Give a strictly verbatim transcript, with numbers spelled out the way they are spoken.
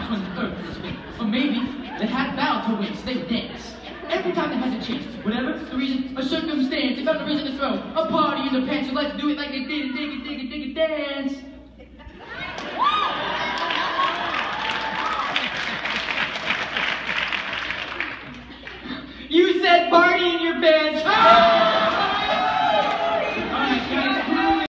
sometimes when the third is weak. Or maybe they had bound to win, so they dance. Every time they had a chance, whatever the reason, a circumstance, they found a reason to throw a party in their pants, so let's do it like they did and dig it, dig it, dig it, dance. You said party in your pants.